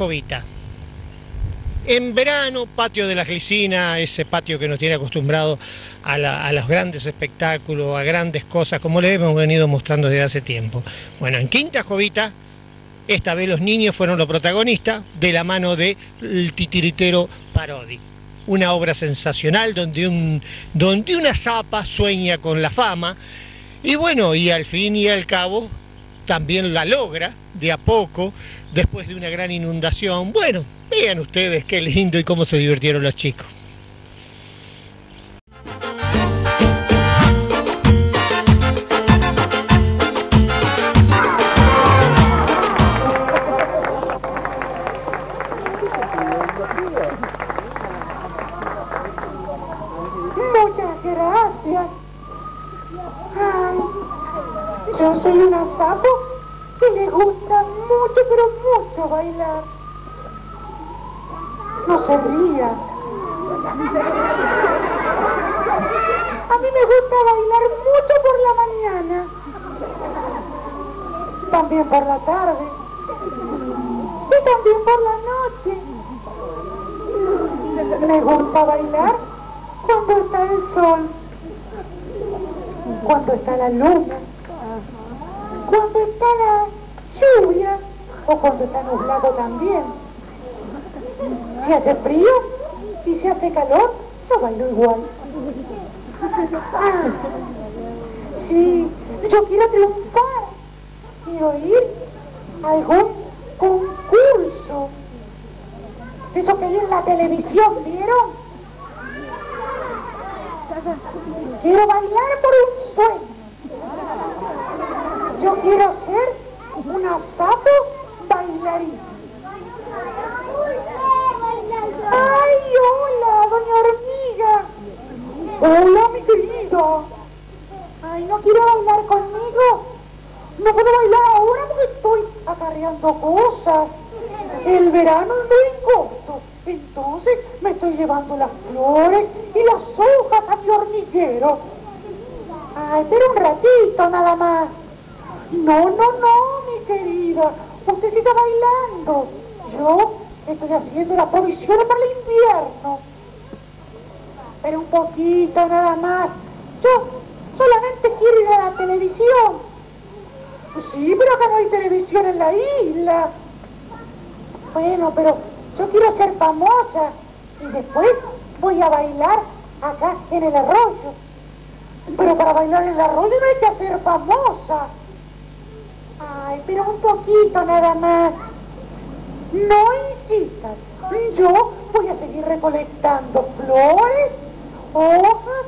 Jovita. En verano, patio de la Glicina, ese patio que nos tiene acostumbrado a los grandes espectáculos, a grandes cosas, como le hemos venido mostrando desde hace tiempo. Bueno, en Quinta Jovita, esta vez los niños fueron los protagonistas, de la mano del titiritero Parodi. Una obra sensacional donde una zapa sueña con la fama, y bueno, y al fin y al cabo también la logra de a poco, después de una gran inundación. Bueno, vean ustedes qué lindo y cómo se divirtieron los chicos. Muchas gracias. Ay, yo soy una sapo que le gusta mucho, pero mucho bailar. No se ría. A mí me gusta bailar mucho por la mañana. También por la tarde. Y también por la noche. Me gusta bailar cuando está el sol. Cuando está la luna. Cuando está la lluvia. O cuando está nublado también. Si hace frío y si hace calor, yo bailo igual. Ah, sí, yo quiero triunfar. Quiero ir a algún concurso. Eso que hay en la televisión, ¿vieron? Quiero bailar por un sueño. Yo quiero ser una sapo bailarina. ¡Ay, hola, doña Hormiga! ¡Hola, mi querida! ¡Ay, no quiere bailar conmigo! No puedo bailar ahora porque estoy acarreando cosas. El verano es muy corto, entonces me estoy llevando las flores y las hojas a mi hormiguero. ¡Ay, pero un ratito nada más! No, mi querida, usted siga bailando. Yo estoy haciendo la provisión para el invierno. Pero un poquito nada más. Yo solamente quiero ir a la televisión. Sí, pero acá no hay televisión en la isla. Bueno, pero yo quiero ser famosa. Y después voy a bailar acá en el arroyo. Pero para bailar en el arroyo no hay que ser famosa. Ay, pero un poquito nada más. No insistas, yo voy a seguir recolectando flores, hojas.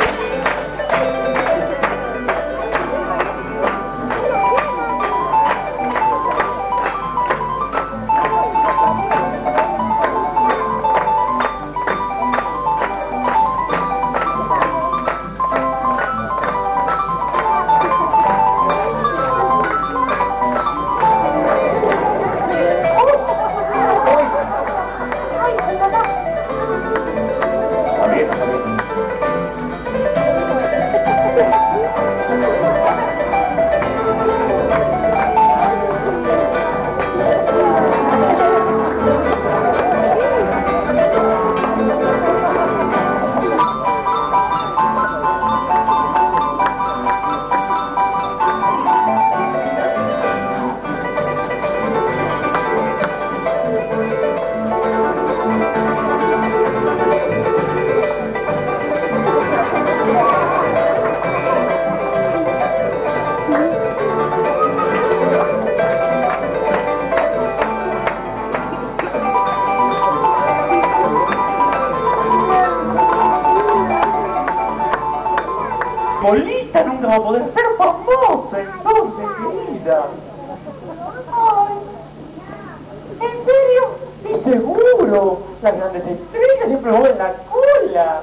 Polita nunca va a poder ser famosa entonces, querida. Ay, ¿en serio? Y seguro, las grandes estrellas siempre mueven la cola.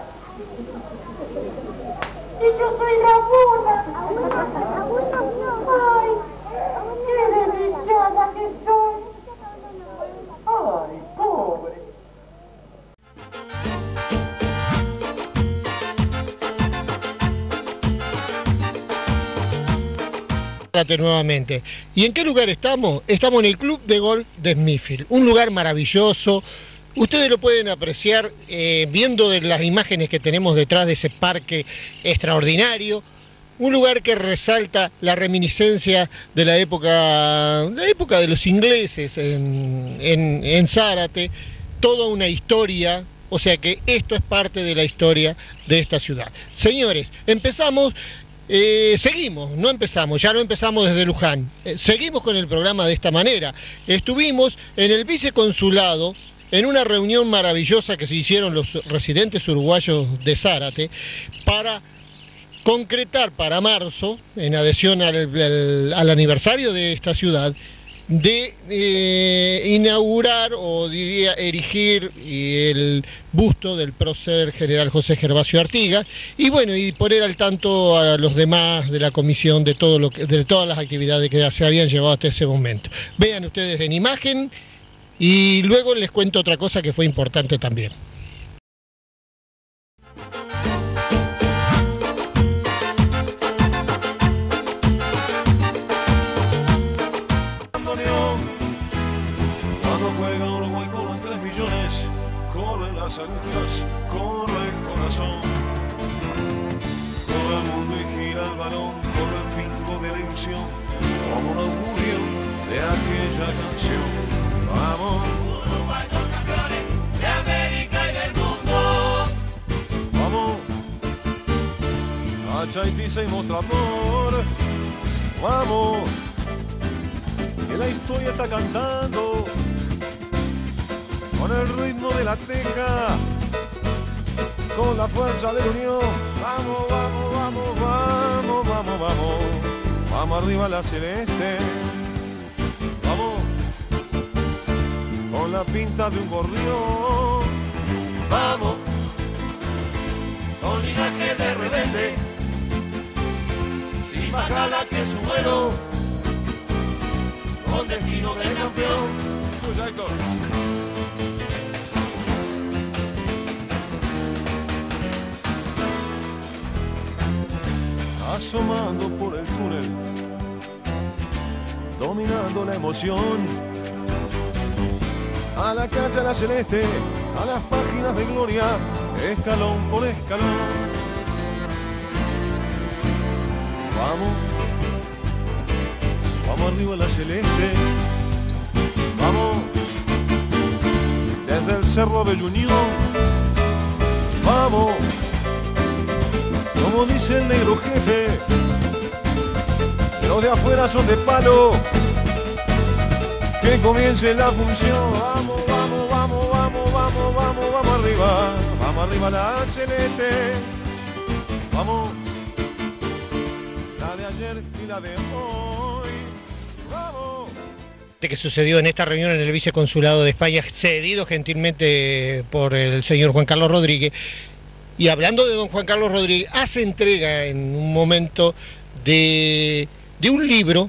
Y yo soy Rabona. Ay, qué desdichada que soy. Ay, pobre. Nuevamente. ¿Y en qué lugar estamos? Estamos en el Club de Golf de Smithfield, un lugar maravilloso. Ustedes lo pueden apreciar viendo de las imágenes que tenemos detrás de ese parque extraordinario. Un lugar que resalta la reminiscencia de la época de los ingleses en Zárate, toda una historia, o sea que esto es parte de la historia de esta ciudad. Señores, empezamos, seguimos, no empezamos, ya no empezamos desde Luján, seguimos con el programa de esta manera. Estuvimos en el viceconsulado, en una reunión maravillosa que se hicieron los residentes uruguayos de Zárate, para concretar para marzo, en adhesión al aniversario de esta ciudad, de inaugurar o diría erigir el busto del prócer general José Gervasio Artigas y bueno, y poner al tanto a los demás de la comisión de todas las actividades que se habían llevado hasta ese momento. Vean ustedes en imagen y luego les cuento otra cosa que fue importante también. Las agujas, corre el corazón, corre el mundo y gira el balón, corre el pico de la ilusión, como un augurio de aquella canción. Vamos, Uruguay, los campeones de América y del mundo. Vamos, a Chaitisa y Mostrador. Vamos, que la historia está cantando con el ritmo de la teja, con la fuerza de la unión. Vamos, vamos, vamos, vamos, vamos, vamos. Vamos arriba la celeste. Vamos, con la pinta de un gorrión. Vamos, con linaje de rebelde, sin bajala que su vuelo, con destino de campeón. Escucha, Héctor. Asomando por el túnel, dominando la emoción, a la cancha la celeste, a las páginas de gloria, escalón por escalón. Vamos, vamos arriba la celeste, vamos, desde el Cerro Bellunión, vamos. Como dice el negro jefe, los de afuera son de palo, que comience la función. Vamos, vamos, vamos, vamos, vamos, vamos, vamos arriba la celeste. Vamos, la de ayer y la de hoy. Vamos. Que sucedió en esta reunión en el viceconsulado de España, cedido gentilmente por el señor Juan Carlos Rodríguez. Y hablando de don Juan Carlos Rodríguez, hace entrega en un momento de un libro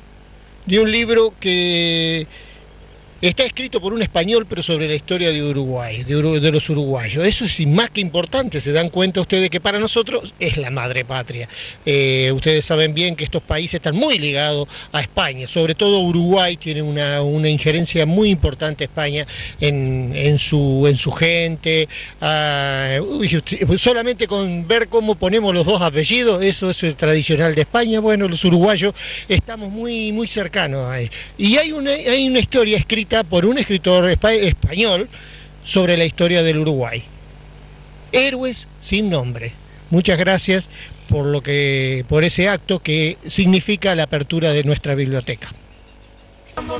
que está escrito por un español, pero sobre la historia de Uruguay, de los uruguayos. Eso es más que importante, se dan cuenta ustedes que para nosotros es la madre patria. Ustedes saben bien que estos países están muy ligados a España, sobre todo Uruguay tiene una injerencia muy importante a España en su gente. Solamente con ver cómo ponemos los dos apellidos, eso es el tradicional de España. Bueno, los uruguayos estamos muy, muy cercanos a él. Y hay una historia escrita por un escritor español sobre la historia del Uruguay. Héroes sin nombre. Muchas gracias por ese acto que significa la apertura de nuestra biblioteca. Cuando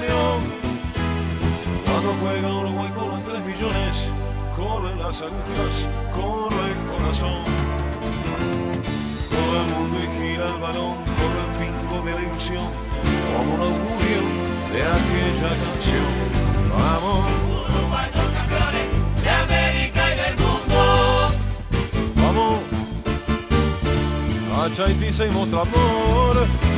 juega Uruguay corren 3 millones, corren las agujas, corre el corazón, corre el mundo y gira el balón, corre el pico de la ilusión, como un augurio de aquella canción. Vamos, Uruguay, los campeones de América y del mundo. Vamos, a Chaitisa y Mostrador.